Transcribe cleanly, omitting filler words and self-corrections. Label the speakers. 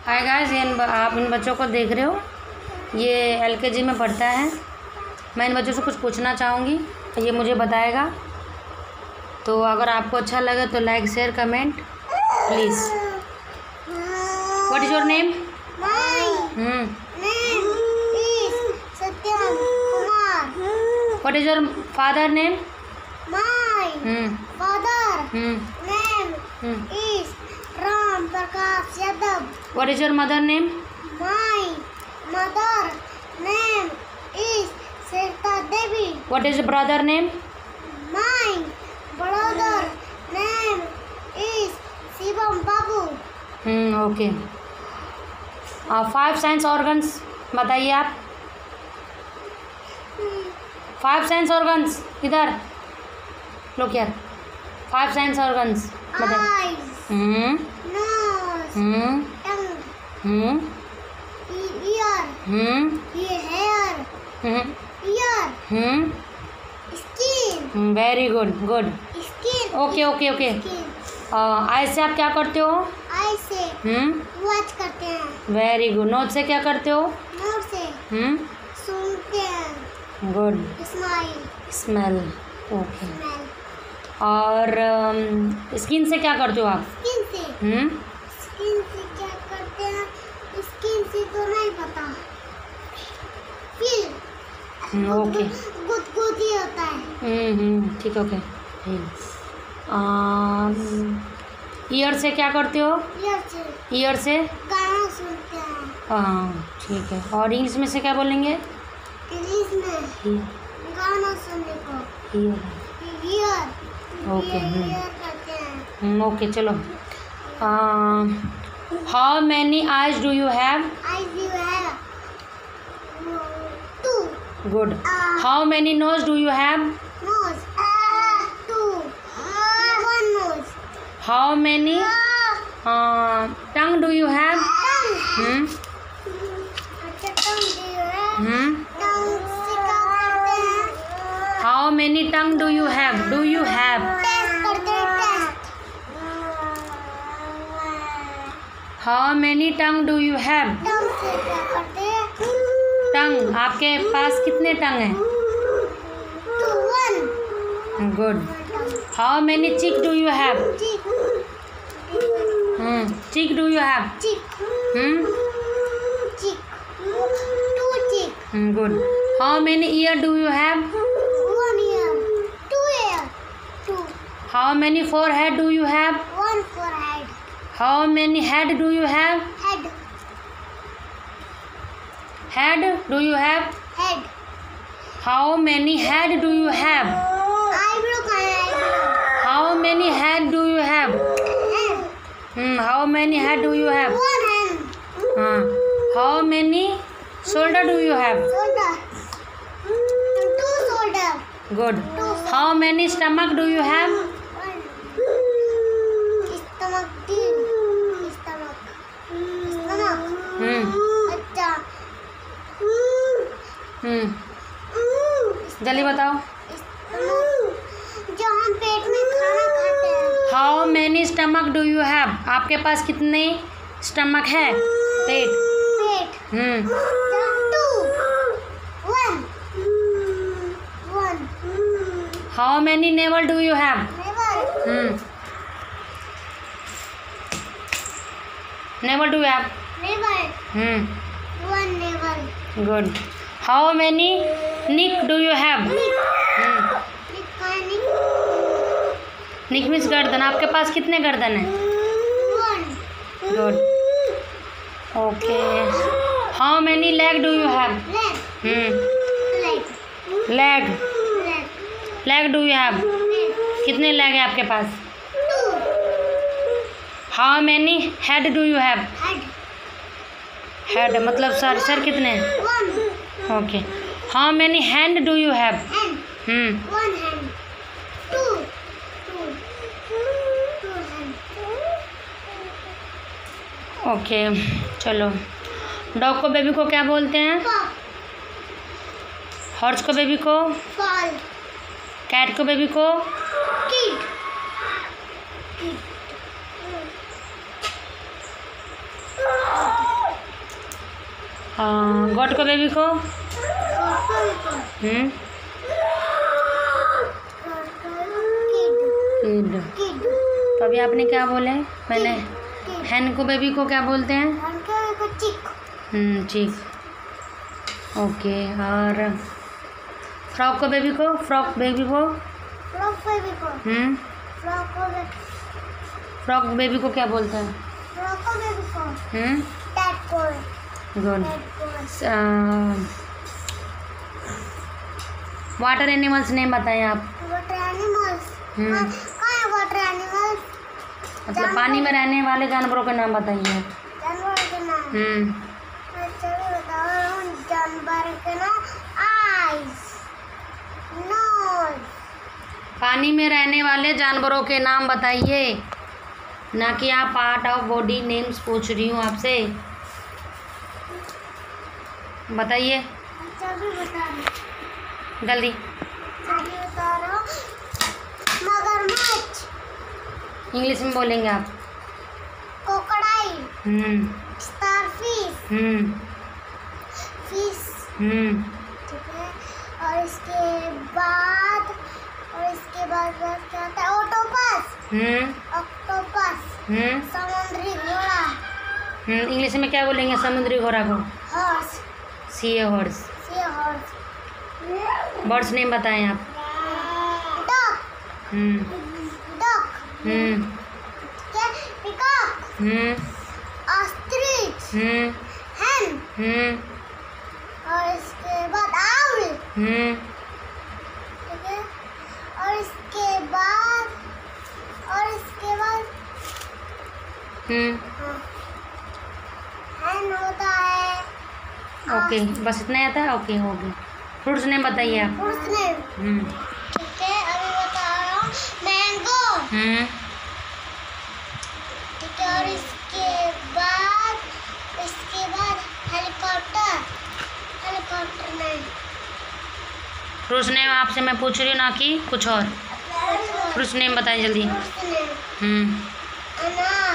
Speaker 1: Hi guys, आप इन बच्चों को देख रहे हो, ये एलकेजी में पढ़ता है। मैं इन बच्चों से कुछ पूछना चाहूँगी, ये मुझे बताएगा। तो अगर आपको अच्छा लगे तो like share comment please. What is your name? What is your father name?
Speaker 2: My father name is Ram Prakash Yadav.
Speaker 1: What is your mother name?
Speaker 2: My mother name is Sita Devi.
Speaker 1: What is your brother name?
Speaker 2: My brother name is Shivam Babu.
Speaker 1: Okay. 5 sense organs बताइए आप। 5 sense organs इधर look here. 5 sense organs बताइए।
Speaker 2: Eyes, nose, tongue, ear, hair, ear, skin.
Speaker 1: Very good.
Speaker 2: Skin.
Speaker 1: Okay.
Speaker 2: Skin.
Speaker 1: आई से आप क्या करते हो?
Speaker 2: आई से वॉच करते हैं।
Speaker 1: Very good. नोज से क्या करते हो?
Speaker 2: नोज से सुनते हैं।
Speaker 1: गुड।
Speaker 2: स्मेल।
Speaker 1: ओके। और स्किन से क्या करते हो आप?
Speaker 2: स्किन से क्या करते हैं? स्किन से तो नहीं पता। फील।
Speaker 1: ओके।
Speaker 2: गुदगुदी होता है।
Speaker 1: ठीक है। ओके। ईयर से क्या करते हो? ईयर से
Speaker 2: गाना सुनते हैं।
Speaker 1: हाँ, ठीक है। और इंग्लिश में से क्या बोलेंगे?
Speaker 2: इंग्लिश में गाना सुनने को ईयर।
Speaker 1: ओके।
Speaker 2: ईयर कहते हैं।
Speaker 1: ओके, चलो। How many eyes do you have?
Speaker 2: Eyes you have 2.
Speaker 1: Good. How many nose do you have?
Speaker 2: Nose 2. 1 nose.
Speaker 1: How many tongue do you have?
Speaker 2: अच्छा, tongue do you have? Tongue से क्या करते हैं?
Speaker 1: How many tongue do you have? Do you have?
Speaker 2: Test करते हैं। Test.
Speaker 1: How many tongue do you have?
Speaker 2: tongue से क्या करते हैं?
Speaker 1: टंग, आपके पास कितने टंग हैं?
Speaker 2: 1.
Speaker 1: Good. How many cheek do you have?
Speaker 2: Cheek.
Speaker 1: Cheek do you have?
Speaker 2: Cheek. Cheek. 2 cheek.
Speaker 1: Good. How many ear do you have?
Speaker 2: 1 ear. 2 ear. 2.
Speaker 1: How many forehead do you have?
Speaker 2: 1 forehead.
Speaker 1: How many head do you have?
Speaker 2: Head.
Speaker 1: Head do you have?
Speaker 2: Head.
Speaker 1: How many head do you have?
Speaker 2: Eyebrow का है eyebrow.
Speaker 1: How many head do you have?
Speaker 2: Hand.
Speaker 1: How many head do you have?
Speaker 2: 1 hand.
Speaker 1: How many shoulder do you have?
Speaker 2: Shoulder. 2 shoulder.
Speaker 1: Good. How many stomach do you have?
Speaker 2: 1. Stomach. अच्छा।
Speaker 1: जल्दी बताओ।
Speaker 2: जो हम पेट में खाना खाते हैं।
Speaker 1: How many stomach do you have? आपके पास कितने स्टमक है? पेट।
Speaker 2: 2. 1.
Speaker 1: How many navel do you have?
Speaker 2: Never.
Speaker 1: Navel do you have?
Speaker 2: Never. 1 never.
Speaker 1: Good. How many neck do you have? Neck means गर्दन। आपके पास कितने गर्दन है?
Speaker 2: 1.
Speaker 1: Good. Okay. How many leg do you have?
Speaker 2: Leg.
Speaker 1: Leg do you have? कितने leg है आपके पास?
Speaker 2: 2.
Speaker 1: How many head do you have?
Speaker 2: Head.
Speaker 1: Head मतलब सर कितने?
Speaker 2: 1.
Speaker 1: Okay. How many hand do you have?
Speaker 2: Hand. 1 hand. 2 hand.
Speaker 1: Okay, चलो। Dog को baby को क्या बोलते हैं?
Speaker 2: Pup.
Speaker 1: हॉर्स को बेबी को?
Speaker 2: Ball.
Speaker 1: कैट को बेबी को?
Speaker 2: Kid. Kid.
Speaker 1: गॉड को बेबी को?
Speaker 2: Kid
Speaker 1: kid. तो अभी आपने क्या बोले? मैंने हैन को बेबी को क्या बोलते हैं?
Speaker 2: Cheek
Speaker 1: cheek. ओके। और फ्रॉक को बेबी को? फ्रॉक बेबी को?
Speaker 2: फ्रॉक बेबी को
Speaker 1: फ्रॉक बेबी को क्या बोलते हैं? गुड। वाटर एनिमल्स नेम बताएं आप।
Speaker 2: वाटर एनिमल्स कहाँ है वाटर एनिमल्स?
Speaker 1: मतलब पानी में रहने वाले जानवरों के नाम बताइए।
Speaker 2: जानवर के नाम चलो बताओ। जानवर के नाम आइस, नोज।
Speaker 1: पानी में रहने वाले जानवरों के नाम बताइए, ना कि आप पार्ट ऑफ बॉडी नेम्स पूछ रही हूँ आपसे। बताइए
Speaker 2: चलो बता रही
Speaker 1: जल्दी।
Speaker 2: चलिए बता रहा हूँ। मगरमच्छ,
Speaker 1: इंग्लिश में बोलेंगे आप।
Speaker 2: क्रोकोडाइल, स्टारफिश, फिश, ठीक है। और इसके बाद बस क्या होता है? ऑक्टोपस, समुद्री घोड़ा।
Speaker 1: इंग्लिश में क्या बोलेंगे समुद्री घोड़ा को?
Speaker 2: Horse,
Speaker 1: sea horse. Birds name बताएं आप।
Speaker 2: डक, पिकॉक, ऑस्ट्रिच, hen, और इसके बाद आउल, ठीक है। और इसके बाद hen होता है।
Speaker 1: ओके, बस इतना ही आता है। ओके, हो गया। फ्रूट्स नेम बताइए आप।
Speaker 2: फ्रूट्स नेम, ठीक है। अभी बता रहा हूँ। मैंगो, ठीक है। और इसके बाद हेलीकॉप्टर नहीं।
Speaker 1: फ्रूट्स नेम आपसे मैं पूछ रही हूँ, ना कि कुछ और। फ्रूट्स नेम बताइए जल्दी।
Speaker 2: फ्रूट्स नेम, अनार,